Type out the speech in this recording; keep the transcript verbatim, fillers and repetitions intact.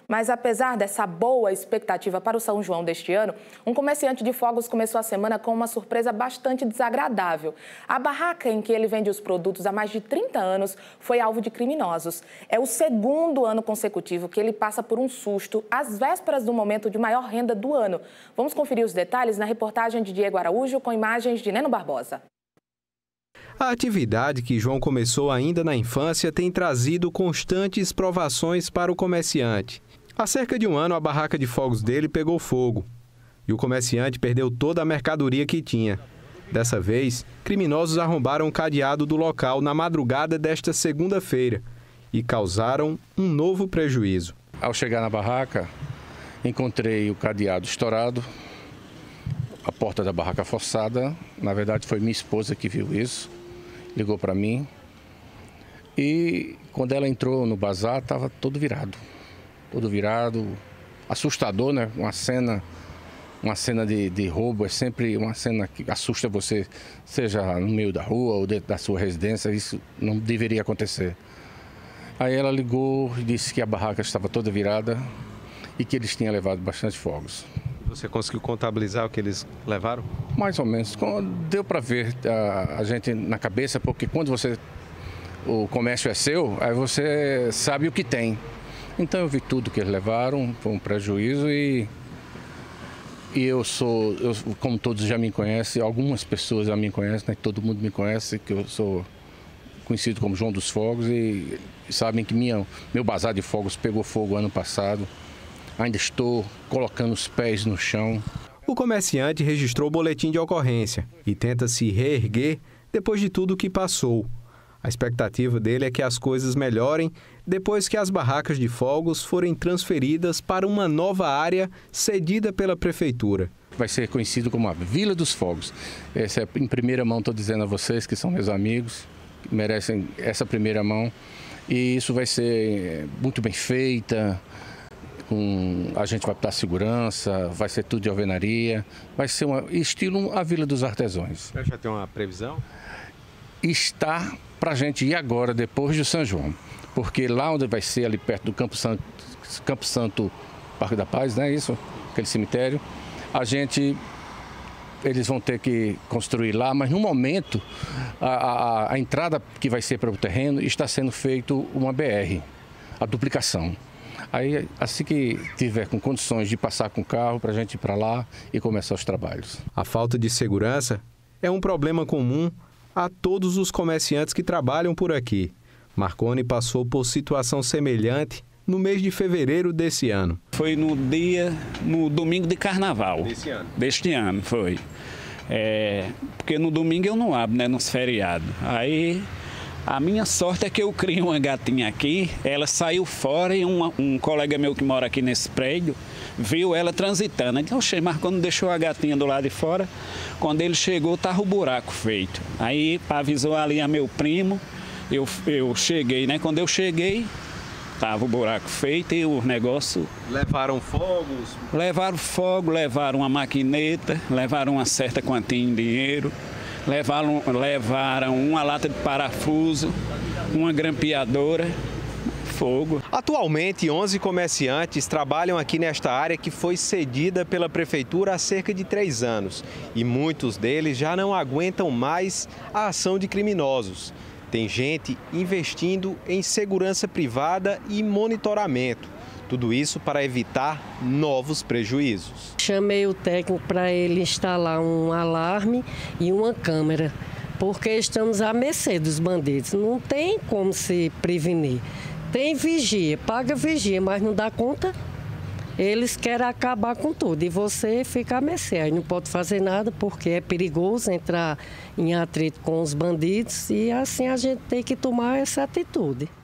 Mas apesar dessa boa expectativa para o São João deste ano, um comerciante de fogos começou a semana com uma surpresa bastante desagradável. A barraca em que ele vende os produtos há mais de trinta anos foi alvo de criminosos. É o segundo ano consecutivo que ele passa por um susto às vésperas do momento de maior renda do ano. Vamos conferir os detalhes na reportagem de Diego Araújo com imagens de Neno Barbosa. A atividade que João começou ainda na infância tem trazido constantes provações para o comerciante. Há cerca de um ano, a barraca de fogos dele pegou fogo e o comerciante perdeu toda a mercadoria que tinha. Dessa vez, criminosos arrombaram o cadeado do local na madrugada desta segunda-feira e causaram um novo prejuízo. Ao chegar na barraca, encontrei o cadeado estourado, a porta da barraca forçada. Na verdade, foi minha esposa que viu isso, ligou para mim e quando ela entrou no bazar, estava todo virado. Todo virado, assustador, né? Uma cena, uma cena de, de roubo é sempre uma cena que assusta você, seja no meio da rua ou dentro da sua residência, isso não deveria acontecer. Aí ela ligou e disse que a barraca estava toda virada e que eles tinham levado bastante fogos. Você conseguiu contabilizar o que eles levaram? Mais ou menos, deu para ver a, a gente na cabeça, porque quando você, o comércio é seu, aí você sabe o que tem. Então eu vi tudo que eles levaram, foi um prejuízo e, e eu sou, eu, como todos já me conhecem, algumas pessoas já me conhecem, né? Todo mundo me conhece, que eu sou conhecido como João dos Fogos e, e sabem que minha, meu bazar de fogos pegou fogo ano passado. Ainda estou colocando os pés no chão. O comerciante registrou o boletim de ocorrência e tenta se reerguer depois de tudo o que passou. A expectativa dele é que as coisas melhorem depois que as barracas de fogos forem transferidas para uma nova área cedida pela prefeitura. Vai ser conhecido como a Vila dos Fogos. Essa é, em primeira mão, estou dizendo a vocês que são meus amigos, que merecem essa primeira mão. E isso vai ser muito bem feita. Com, a gente vai dar segurança, vai ser tudo de alvenaria, vai ser uma, estilo a Vila dos Artesãos. Já tem uma previsão? Está para a gente ir agora, depois do São João, porque lá onde vai ser, ali perto do Campo Santo, Campo Santo Parque da Paz, né, isso, aquele cemitério, a gente, eles vão ter que construir lá, mas no momento, a, a, a entrada que vai ser para o terreno está sendo feito uma B R, a duplicação. Aí, assim que tiver com condições de passar com o carro, para a gente ir para lá e começar os trabalhos. A falta de segurança é um problema comum a todos os comerciantes que trabalham por aqui. Marconi passou por situação semelhante no mês de fevereiro desse ano. Foi no dia, no domingo de carnaval. Desse ano? Deste ano, foi. É, porque no domingo eu não abro, né, nos feriados. Aí a minha sorte é que eu criei uma gatinha aqui, ela saiu fora e uma, um colega meu que mora aqui nesse prédio viu ela transitando. Então, oxe, Marconi deixou a gatinha do lado de fora. Quando ele chegou, estava o buraco feito. Aí avisou ali a meu primo, eu, eu cheguei, né? Quando eu cheguei, estava o buraco feito e o negócio... Levaram fogos? Levaram fogo, levaram uma maquineta, levaram uma certa quantia em dinheiro, levaram, levaram uma lata de parafuso, uma grampeadora. Fogo. Atualmente, onze comerciantes trabalham aqui nesta área que foi cedida pela prefeitura há cerca de três anos. E muitos deles já não aguentam mais a ação de criminosos. Tem gente investindo em segurança privada e monitoramento. Tudo isso para evitar novos prejuízos. Chamei o técnico para ele instalar um alarme e uma câmera, porque estamos à mercê dos bandidos. Não tem como se prevenir. Tem vigia, paga vigia, mas não dá conta. Eles querem acabar com tudo e você fica à mercê. Aí não pode fazer nada porque é perigoso entrar em atrito com os bandidos e assim a gente tem que tomar essa atitude.